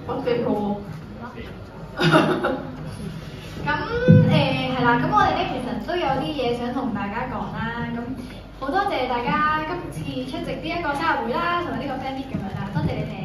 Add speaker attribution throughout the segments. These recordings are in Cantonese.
Speaker 1: 我幾好喎。
Speaker 2: 咁係啦，咁我哋咧其實都有啲嘢想同大家講啦。咁好多謝大家今次出席呢一個生日會啦，同埋呢個 fan meet 咁樣啦，多謝你哋。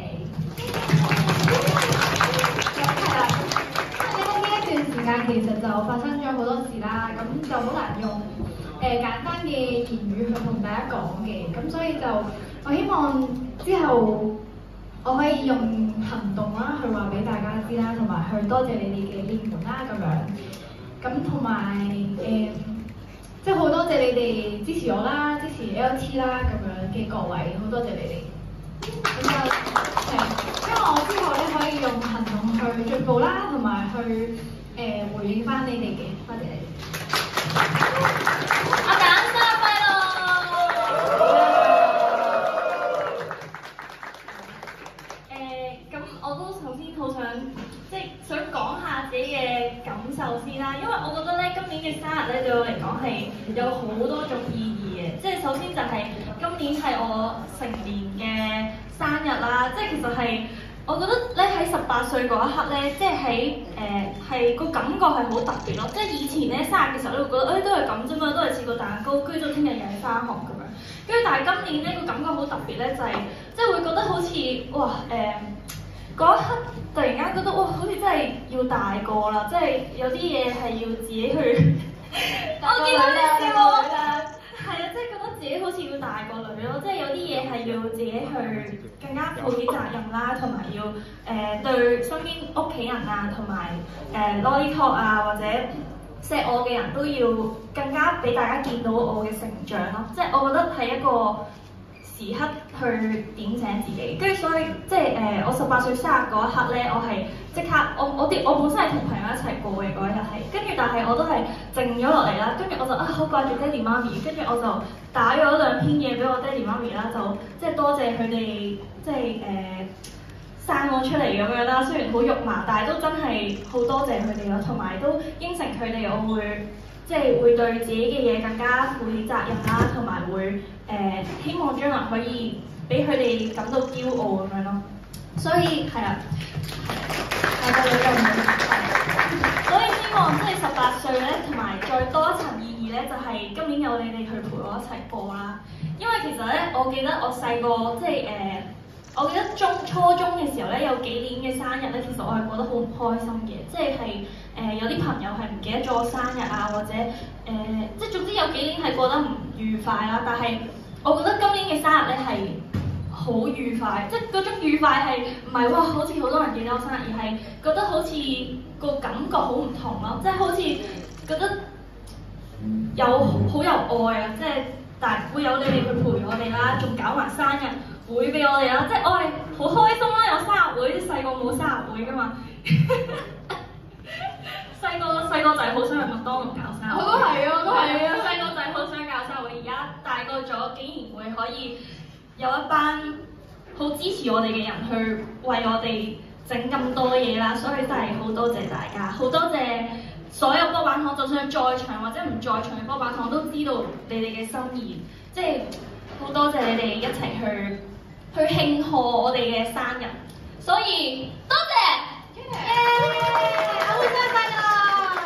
Speaker 2: 係啦，因為呢一段時間其實就發生咗好多事啦，咁就好難用簡單嘅言語去同大家講嘅，咁所以就我希望之後我可以用行動啦去話俾大家知啦，同埋去多謝你哋嘅應援啦咁樣。咁同埋即係好多謝你哋支持我啦，支持 LT 啦咁樣嘅各位，好多謝你哋。咁就希望我之後咧可以用行動去進步啦，同埋去回應翻你哋嘅，多謝你哋。
Speaker 3: 阿蛋生日快樂！咁我都首先好想想講下自己嘅感受先啦，因為我覺得咧今年嘅生日咧對我嚟講係有好多種意義嘅，即係首先就係今年係我成年嘅生日啦，即係其實係我覺得咧喺18歲嗰一刻咧，即係係個感覺係好特別咯，即係以前咧生日嘅時候咧會覺得都係咁啫嘛，都係切個蛋糕，跟住到聽日又係返學咁樣，跟住但係今年咧個感覺好特別咧，就係即係會覺得好似哇嗰一刻突然間覺得哇，好似真係要大個啦，即係有啲嘢係要自己去。我見到你笑我，係啊，即係覺得自己好似要大個女咯，即係有啲嘢係要自己去更加負起責任啦，同埋要對身邊屋企人啊，同埋Lolly Talk 啊，或者錫我嘅人都要更加俾大家見到我嘅成長咯，即係我覺得係一個時刻去點醒自己，跟住所以即係我18歲生日嗰一刻咧，我係即刻我本身係同朋友一齊過嘅嗰一日係，跟住但係我都係靜咗落嚟啦，跟住我就好掛住爹哋媽咪，跟住我就打咗2篇嘢俾我爹哋媽咪啦，就即係多謝佢哋即係生我出嚟咁樣啦，雖然好肉麻，但係都真係好多謝佢哋咯，同埋都應承佢哋我會即係會對自己嘅嘢更加負起責任啦，同埋會希望將來可以俾佢哋感到驕傲咁樣咯。所以係啊，大家都咁好，所以希望即係18歲咧，同埋再多一層意義咧，就係今年有你哋去陪我一齊過啦。因為其實咧，我記得我細個即係我記得初中嘅時候咧，有幾年嘅生日咧，其實我係過得好唔開心嘅，即係有啲朋友係唔記得咗我生日啊，或者即係總之有幾年係過得唔愉快啦。但係我覺得今年嘅生日咧係好愉快，即係嗰種愉快係唔係哇好似好多人記得我生日，而係覺得好似個感覺好唔同咯，即係好似覺得好有愛啊，即係但會有你哋去陪我哋啦，仲搞埋生日會俾我哋啦，即係我係好開心啦！有生日會，細個冇生日會㗎嘛。細個就係好想去麥當勞搞生日會。我都係啊！細個就係好想搞生日會，而家大個咗，竟然會可以有一班好支持我哋嘅人去為我哋整咁多嘢啦，所以真係好多謝大家，好多謝所有波板糖，就算在場或者唔在場嘅波板糖都知道你哋嘅心意，即係好多謝你哋一齊去慶賀我哋嘅生日，所以多謝，我會生日快樂！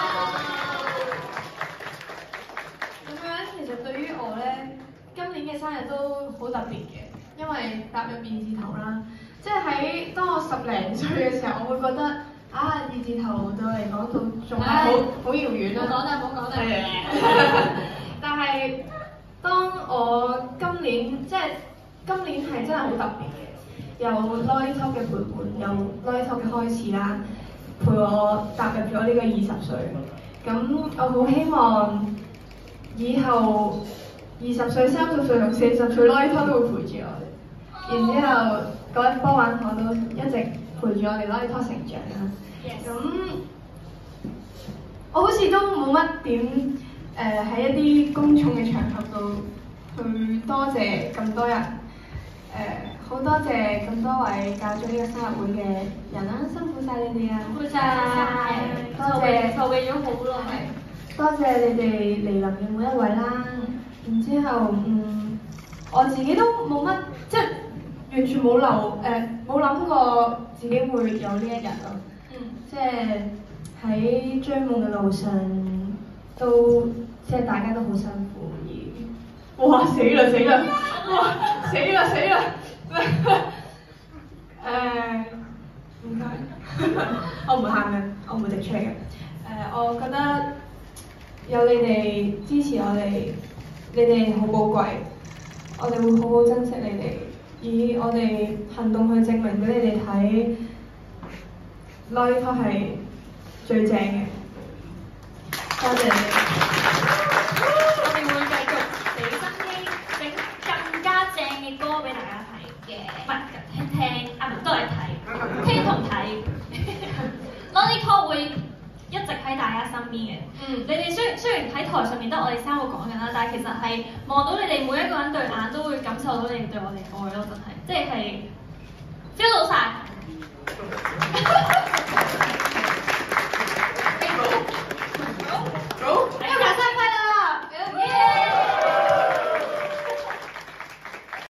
Speaker 1: 咁樣其實對於我咧，今年嘅生日都好特別嘅，因為踏入2字頭啦，即係當我10零歲嘅時候，我會覺得2字頭對我嚟講仲係好遙遠啦。唔好講啦。但係當我今年係真係好特別嘅，有 Lolly Talk 嘅陪伴，有 Lolly Talk 嘅開始啦，陪我踏入咗呢個20歲。咁我好希望以後20歲、30歲同40歲 Lolly Talk 都會陪住我哋，然之後各位波板糖都一直陪住我哋 Lolly Talk 成長啦。咁我好似都冇乜點喺一啲公眾嘅場合度去多謝咁多人，好多謝咁多位搞咗呢個生日會嘅人啦，辛苦晒你哋啊！辛苦晒，多謝籌備咗好耐，多謝你哋嚟臨嘅每一位啦。然之後我自己都冇乜，即係完全冇冇諗過自己會有呢一日咯。即係喺追夢嘅路上都即係大家都好辛苦而，哇死啦死啦，哇死啦死啦，唔該，我唔會喊嘅，我唔會直出嘅。我覺得有你哋支持我哋，你哋好寶貴，我哋會好好珍惜你哋，以我哋行動去證明俾你哋睇，Lollipop 係最正嘅。多謝你哋。
Speaker 3: 我哋會繼續俾心機整更加正嘅歌俾大家睇嘅，唔係聽啊，唔係都係睇，聽同睇。Lollipop 會一直喺大家身邊嘅。你哋雖然喺台上面得我哋三個講緊啦，但係其實係望到你哋每一個人對眼都會感受到你哋對我哋愛咯，真係，即係